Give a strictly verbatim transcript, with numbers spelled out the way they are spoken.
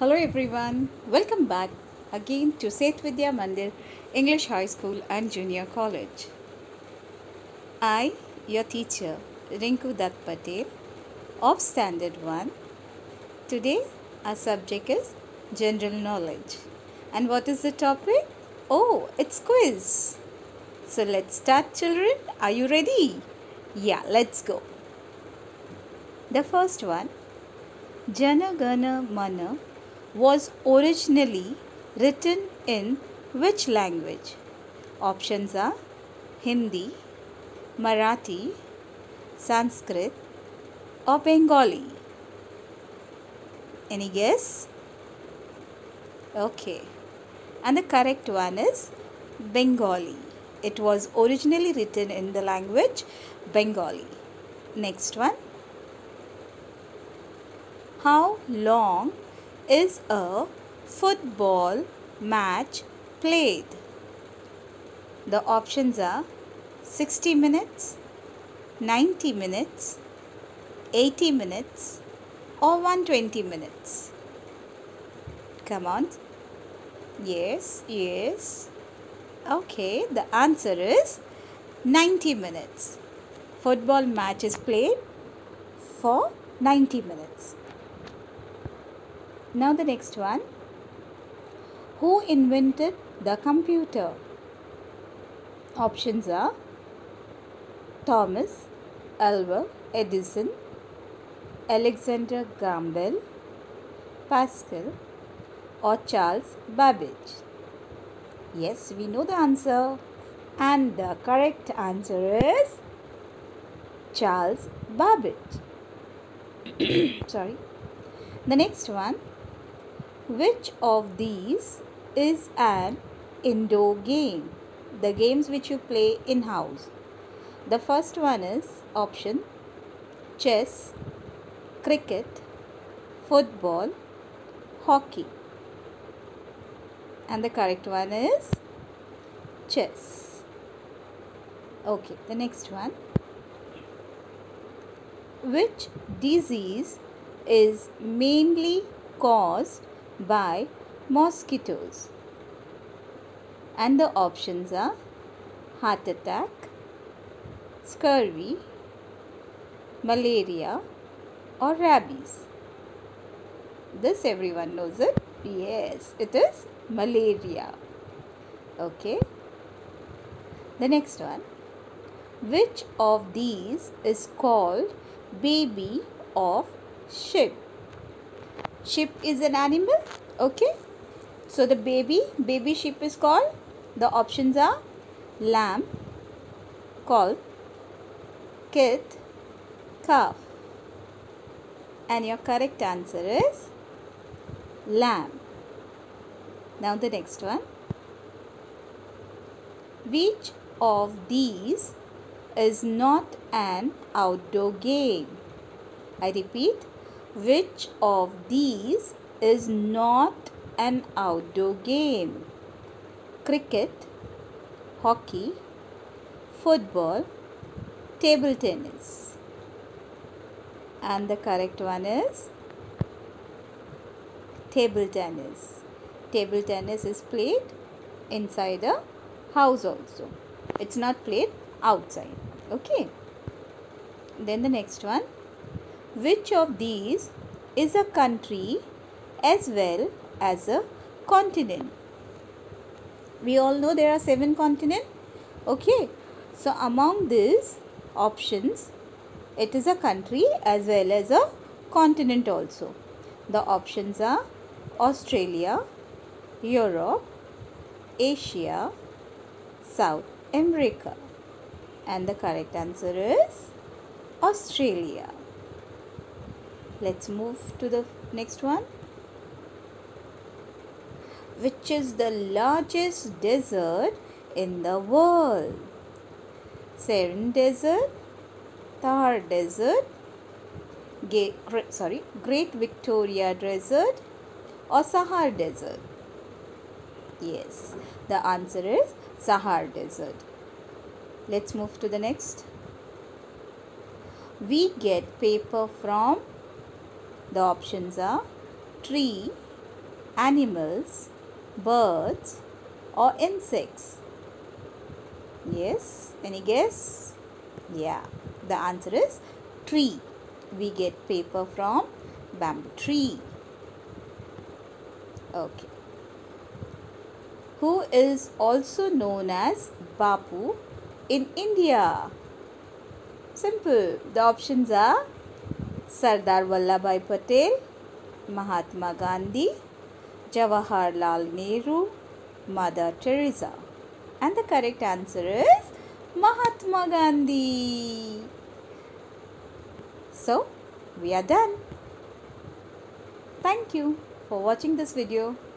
Hello everyone, welcome back again to Seth Vidya Mandir English High School and Junior College. I, your teacher, Rinku Dutt Patel of Standard one. Today our subject is General Knowledge. And what is the topic? Oh, it's quiz. So let's start, children. Are you ready? Yeah, let's go. The first one, Jana Gana Mana was originally written in which language? Options are Hindi, Marathi, Sanskrit or Bengali. Any guess? Okay. And the correct one is Bengali. It was originally written in the language Bengali. Next one. How long is a football match played? The options are sixty minutes, ninety minutes, eighty minutes or one hundred twenty minutes. Come on. Yes, yes. Okay, the answer is ninety minutes. Football match is played for ninety minutes. Now the next one. Who invented the computer? Options are Thomas Alva Edison, Alexander Graham Bell, Pascal or Charles Babbage. Yes, we know the answer. And the correct answer is Charles Babbage. Sorry. The next one. Which of these is an indoor game? The games which you play in-house. The first one is option chess, cricket, football, hockey. And the correct one is chess. Okay, the next one. Which disease is mainly caused by mosquitoes? And the options are heart attack, scurvy, malaria or rabies. This everyone knows it. Yes, it is malaria. Okay. The next one. Which of these is called baby of sheep? Sheep is an animal. Okay. So the baby, baby sheep is called. The options are lamb, colt, kid, calf. And your correct answer is lamb. Now the next one. Which of these is not an outdoor game? I repeat. Which of these is not an outdoor game? Cricket, hockey, football, table tennis. And the correct one is table tennis. Table tennis is played inside a house also. It's not played outside. Okay. Then the next one. Which of these is a country as well as a continent? We all know there are seven continents. Okay. So among these options, it is a country as well as a continent also. The options are Australia, Europe, Asia, South America. And the correct answer is Australia. Let's move to the next one. Which is the largest desert in the world? Sahara Desert, Thar Desert, Great, sorry, Great Victoria Desert or Sahara Desert? Yes, the answer is Sahara Desert. Let's move to the next. We get paper from, the options are tree, animals, birds, or insects? Yes, any guess? Yeah, the answer is tree. We get paper from bamboo tree. Okay. Who is also known as Bapu in India? Simple. The options are Sardar Vallabhbhai Patel, Mahatma Gandhi, Jawaharlal Nehru, Mother Teresa. And the correct answer is Mahatma Gandhi. So, we are done. Thank you for watching this video.